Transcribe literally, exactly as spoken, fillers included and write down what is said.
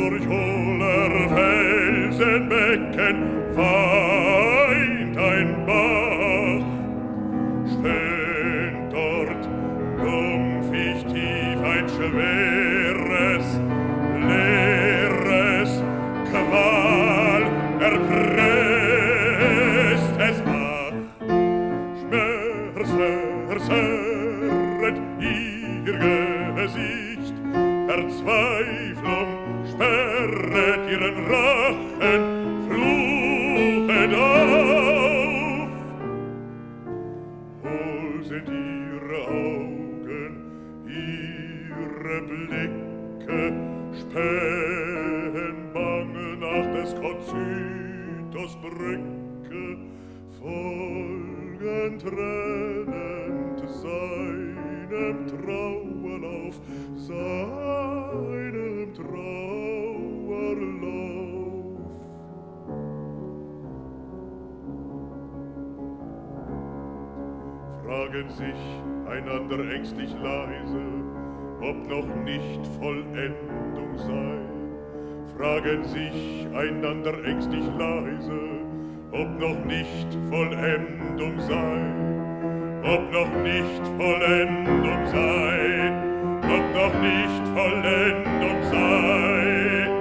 durch hohler Felsenbecken weint ein Bach. Stöhnt dort dumpfig tief ein schweres, leeres Qual erpresst es ach. Schmerz verzerret ihr Gesicht, Verzweiflung sperret ihren Rachen, fluchet auf. Hohl sind ihre Augen, ihre Blicke spähen bange nach des Kozytos Brücke, folgen tränend seinem Trauerlauf, seinem Trauerlauf. Fragen sich einander ängstlich leise, ob noch nicht Vollendung sei. Fragen sich einander ängstlich leise, ob noch nicht Vollendung sei. Ob noch nicht Vollendung sei, ob noch nicht Vollendung sei.